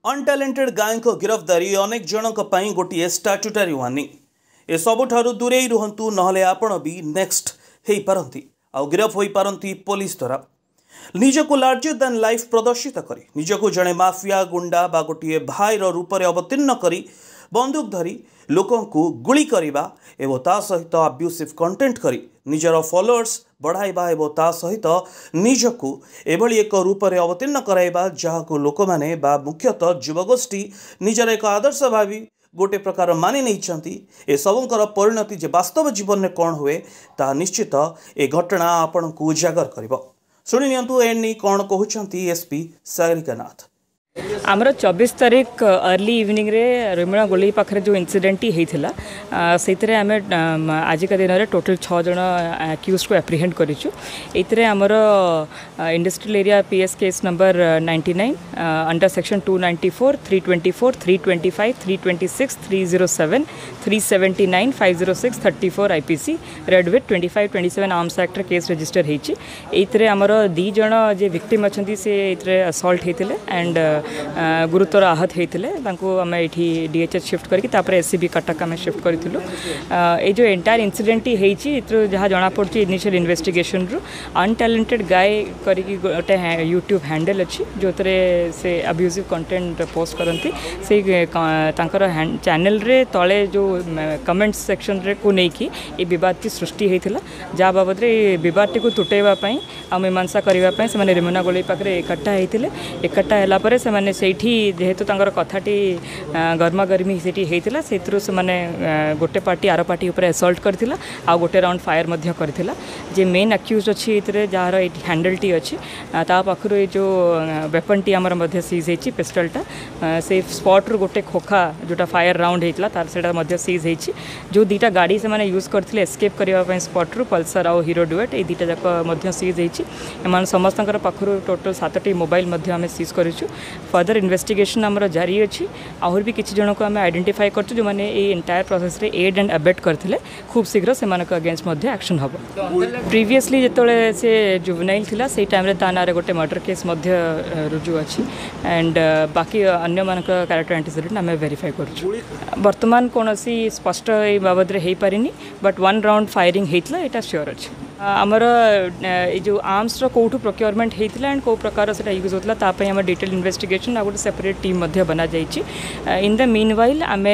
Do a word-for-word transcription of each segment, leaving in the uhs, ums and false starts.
Untalented गाय को गिरफ्तारी अनेक जनक गोटे स्टाट्यूटरी वार्निंग ए सबुठारु दूरे रुहंतु नहले आपण भी नेक्स्ट हेई पारंती आ गिरफ होई पारंती पुलिस द्वारा निजको लार्जर दैन लाइफ प्रदर्शित करी निजको जड़े माफिया गुंडा बा गोटे भाईर रूप में अवतीर्ण करी बंदूक धरी लोकों को गुली करिबा एवं ता सहित अब्यूसिव कंटेंट करी निजर फॉलोअर्स बढ़ाइबा एवं ता सहित निजको एभली एक रूप में अवतीर्ण कराइबा जहाको लोक माने बा मुख्यतः युवगोष्ठी निजर एक आदर्श भावी गोटे प्रकार मानि नहीं ए सबंकर परिणति जे वास्तव जीवन में कौन हुए ता निश्चित ए घटना आपण को उजागर करिबो। सुनि नियंतु एनी कौन कहउछंती एसपी सागरिका नाथ। आमर चौबीस तारीख अर्ली इवनिंग रे रेमुणा गोलई पाखे जो इनसीडेंट होता से आम आज का दिन में टोटल छः जन एक्यूज को एप्रिहेंड करूँ। आमर industrial area PS case number ninety nine under section two ninety four three twenty four three twenty five three twenty six three zero seven three seventy nine five zero six thirty four IPC read with twenty five twenty seven arms act case register होती आमर दी जन जे victim अच्छा से assault होते and गुरुतर आहत होते आम ये डीएचएच शिफ्ट करके एससीबी कटक आम शिफ्ट करूँ। ये जो एंटायर इनसीडेंट होती जहाँ जमापड़ी इनिशियल इन्वेस्टिगेशन रु अनटैलेंटेड गाय करी गोटे यूट्यूब हैंडल अच्छी जो से अब्यूजिव कंटेंट पोस्ट करती से चैनल रे तले जो कमेंट सेक्शन रे को लेकिन ये बद की सृष्टि होता जहाँ बाबद बद को तुटेवाई आ मीमांसा करने से रेमुना गोलई पाखे एकट्ठा होते एकट्ठा है से जेहेतु कथाटी गर्मा गर्मी होता से गोटे पार्टी आर पार्टी उपर असल्ट करथिला आ गोटे राउंड फायर मध्य करथिला जे मेन एक्यूज अच्छी ये जार हैंडल टी अच्छी ता पाखर ये जो वेपन टी आमर मध्य सीज होती पिस्टलटा से स्पॉट रू गोटे खोखा जोटा फायर राउंड होता तार सेटा मध्य सीज होती जो दीटा गाड़ी से माने यूज करथिले एस्केप करने स्पॉट रू पल्सर आउ हीरो डुएट ये दीटा जाक मध्य सीज होती एम समस्त पाखर टोटल सातटी मोबाइल मध्य आम सीज करूँ। फर्दर इन्वेस्टिगेशन आमर जारी अच्छी आहर भी किसी जन को आम आइडेंटिफाई करछु जो माने ए एंटायर प्रोसेस रे एड एंड अबेट करथिले खूब शीघ्र से मानक अगेंस्ट मध्य एक्शन हबो। प्रीवियसली जेतोले से जुवेनाइल थिला से टाइम रे ताना रे गोटे मर्डर केस मध्य रुजु अच्छी एंड बाकी अन्य मानक कैरेक्टर एंटीसीडेंट आम वेरीफाई करछु। वर्तमान कोनोसी स्पष्ट ए बाबद रे हेई पारिनी बट वन राउंड फायरिंग हेतला एटा श्योर अच्छी आमर जो आर्म्स कौटू प्रोक्योरमेंट होता एंड कौ प्रकार से यूज होता तापाई आम डिटेल इन्वेस्टिगेशन आ गोटे सेपरेट टीम मध्य बना जाइए। इन द मीन वाइल आम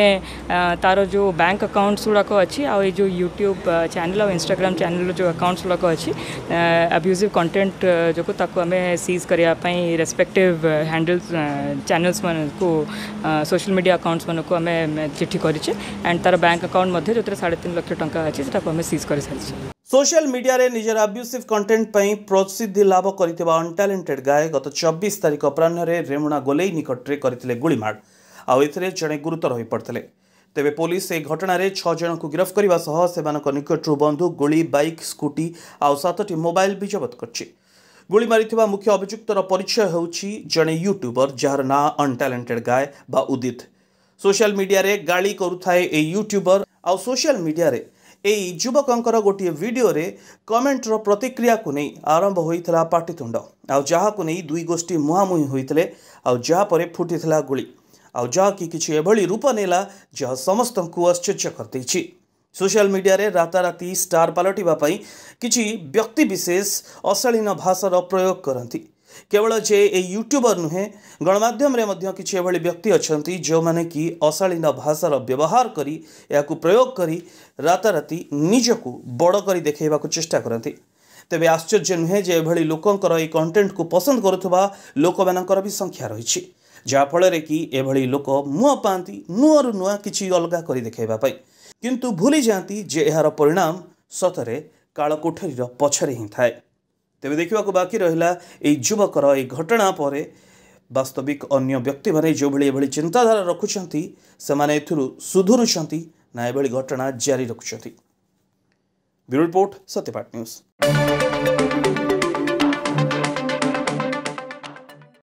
तार जो बैंक अकाउंट्स गुड़ाक अच्छी आ जो यूट्यूब चैनल और इंस्टाग्राम चैनल जो अकाउंट्स गुड़ाक अच्छी अब्यूजिव कंटेंट जो आम सीज करने रेस्पेक्टिव हैंडल्स चैनल्स को सोशल मीडिया अकाउंट्स मन को आम चिठी करें एंड तार बैंक अकाउंट मध्य जो साढ़े तीन लक्ष टंका अच्छी आम सीज कर सारी। सोशल मीडिया रे निजर अब्यूसिव कंटेंट पई प्रसिद्धि लाभ करथिबा अनटैलेंटेड गाय गत चौबीस तारीख अपराह्न रे रेमुणा गोलई निकट रे करथिले गुलीमाड़ आ एथिरे जणे गुरुतर होई पड़थिले। तेबे पुलिस ए घटना रे छह जन को गिरफ्त करबा सह सेमानक निकटरू बंदूक गोली बाइक स्कूटी आ सातटी मोबाइल भी जब्त करछि। गोली मारिथिबा मुख्य अभियुक्तर परिचय होछि जणे यूट्यूबर जार ना अनटैलेंटेड गाय बा उदित। सोशल मीडिया रे गाली करुथाए ए यूट्यूबर आ सोशल मीडिया रे एई युवकंकर गोटे वीडियो रे कमेंटर प्रतिक्रिया को नहीं आरंभ होइतला पाटितुंड आ जहा को नहीं दुई गोष्ठी मुहामुही होइतले आ जहा परे फुटितला गुली आ जहा कि किछि एभली रूप नेला जहा समस्त को आश्चर्य करदैछि। सोशल मीडिया रे राताराती स्टार पलटिबा पई किछि व्यक्ति विशेष अशालीन भाषार प्रयोग करती केवल जे ए यूट्यूबर नुहे गणमाध्यम रे मध्य किछि एभली व्यक्ति अछंती जो माने कि अशालीन भाषार व्यवहार करी याकु प्रयोग करी राताराती निजकु बड़ करी देखेबाकु चेष्टा करती। तेबे आश्चर्य नुहे जे एभली लोकंकर ए कंटेंट को पसंद करुथबा लोक मानकर भी संख्या रहिछि जा फଳରେ कि एभली लोक मुह पांती नुआरु नुआ किछि अलगा करी देखेबा पई किंतु भूली जाती जे एहार परिणाम सतरे काळकोठरीर पछरे ही थाए। तेबे देखा बाकी रहा युवकर ये घटना पर वास्तविक अन्य व्यक्ति मैंने जो भाई चिंताधारा रखुंट से सुधुरुंट ना ये घटना जारी रखुंट। Bureau report Satyapath news.